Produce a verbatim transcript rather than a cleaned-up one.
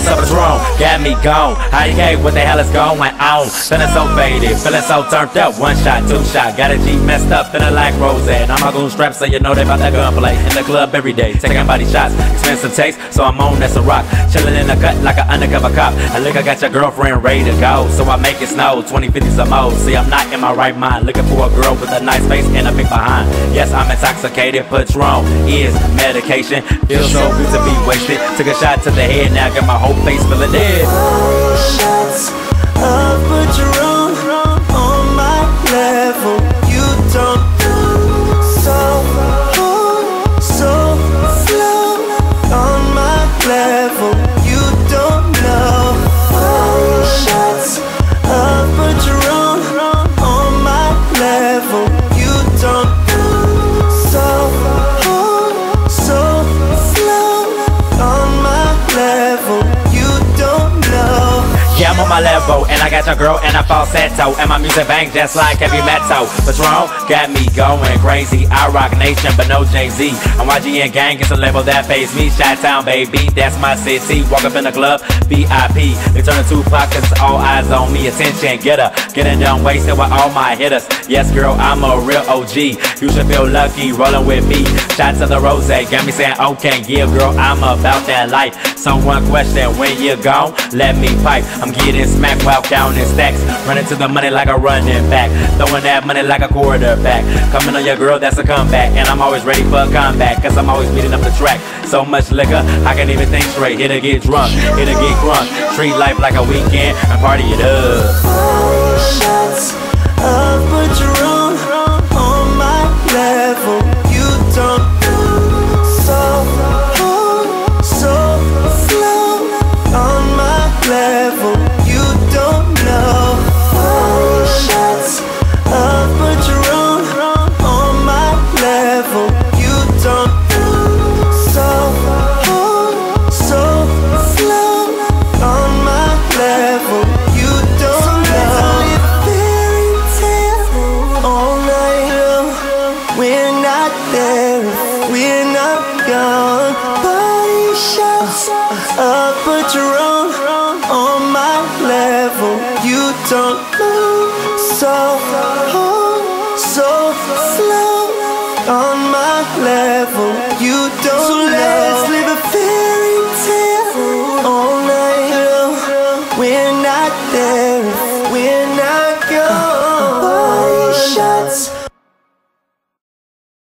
Shots of Patron, got me gone. How you get what the hell is going on? Feeling so faded, feeling so turned up. One shot, two shot, got a G messed up, feeling like Rose. And I'm a goon strap, so you know they bout that gunplay. In the club every day, taking body shots. Expensive taste, so I'm on that's a rock. Chilling in the cut like an undercover cop. I look, I got your girlfriend ready to go, so I make it snow. twenty, fifty some more. See, I'm not in my right mind, looking for a girl with a nice face and a big behind. Yes, I'm intoxicated, Patron is medication. Feels so good to be wasted. Took a shot to the head, now got my whole face feeling dead. Shots of Patron on my level. You don't know. So hard, so slow on my level. You don't know. Shots of Patron on my level. You don't know. So hard, so slow on my level. You don't know. Yeah, I'm on my level, and I got your girl and a falsetto, and my music bang just like heavy metal. Patron got me going crazy. I rock nation, but no Jay-Z. I'm Y G N gang, it's a label that pays me. Chi-Town, baby, that's my city. Walk up in the club, V I P. They turn two pockets, all eyes on me. Attention, get up, getting done wasted with all my hitters. Yes, girl, I'm a real O G. You should feel lucky rolling with me. Shots of the rose, got me saying, okay, yeah, girl, I'm about that life. So one question, when you're gone, let me pipe. I'm getting smacked while counting stacks. Running to the money like a running back. Throwing that money like a quarterback. Coming on your girl, that's a comeback. And I'm always ready for a comeback, cause I'm always beating up the track. So much liquor, I can't even think straight. Here to get drunk, here to get crunk. Treat life like a weekend and party it up. Shots of Patron on my level. You don't know. So hard, so slow on my level. You don't know. Shots of Patron on my level. You don't know. So hard, so slow on my level. You don't know. Fairy tale all night long. We're not there if we're not gone. Body shots of Patron on my level. You don't move so hard, so slow on my level. You don't so know. Let's live a fairy